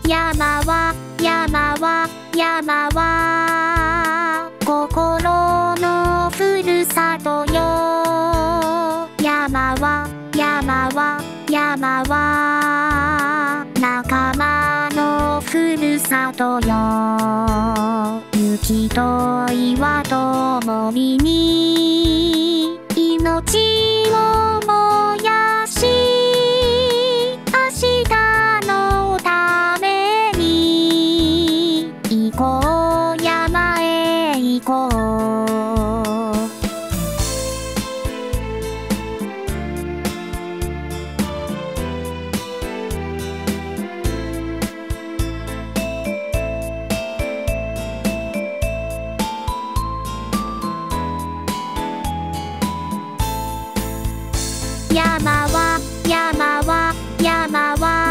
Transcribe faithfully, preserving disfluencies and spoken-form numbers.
山は山は山は心のふるさとよ。山は山は山は仲間のふるさとよ。雪と岩と森に命を燃やし明日のために行こう山へ行こう。山は山は山は